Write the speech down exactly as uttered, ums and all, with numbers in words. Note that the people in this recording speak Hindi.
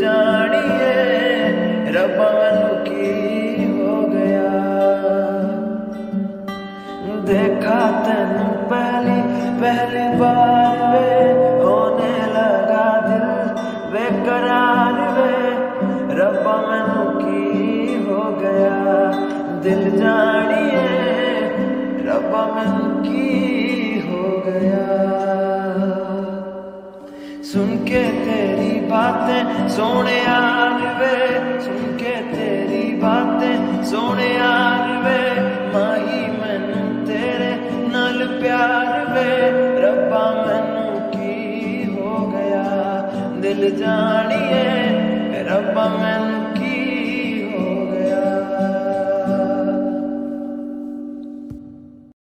जानिए रब्बा मैनू की हो गया। देखा तेनू पहली पहली बार वे होने लगा दिल बेकरार वे रब्बा मैनू की हो गया। दिल जानिए रब्बा मैनू की हो गया। सुन के तेरी बातें सोने यार वे सुन के तेरी बातें सोने यार वे माही मैनू तेरे नाल प्यार वे रब्बा मैनू की हो गया। दिल जानिए